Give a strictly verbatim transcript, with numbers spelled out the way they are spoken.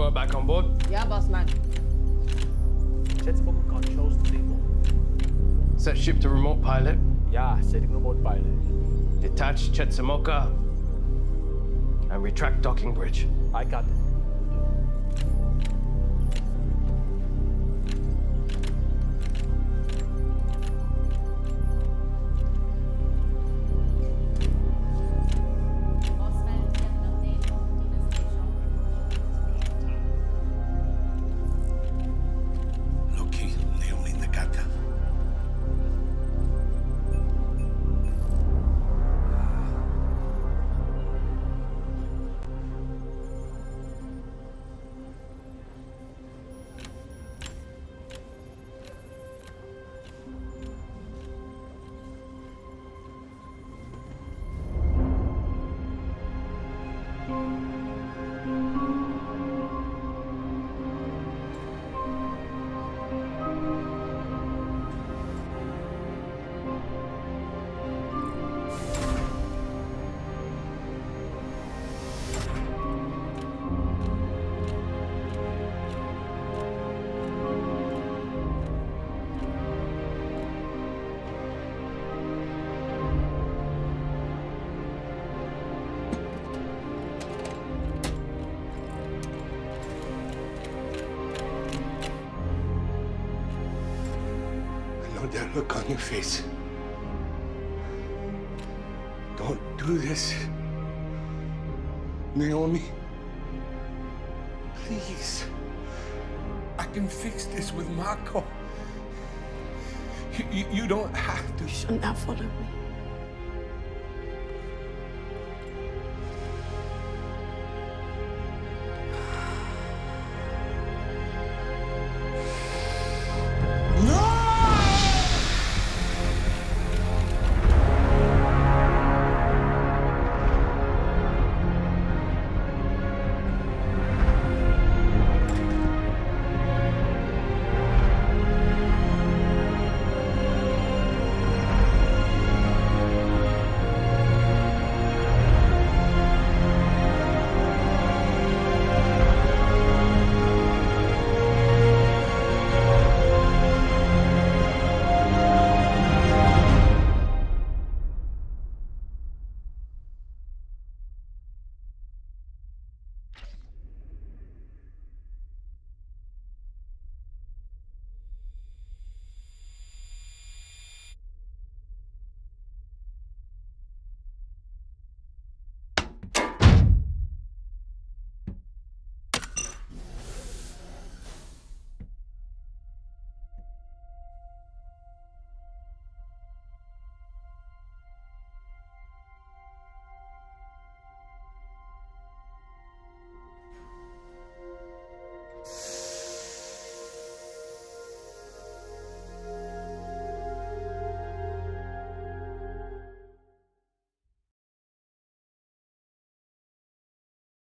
Squirrel back on board? Yeah, boss man. Jet smoke controls stable. Set ship to remote pilot. Yeah, setting remote pilot. Detach Chetsamoka and retract docking bridge. I got it. That look on your face. Don't do this. Naomi. Please. I can fix this with Marco. You, you, you don't have to. You shouldn't have followed me.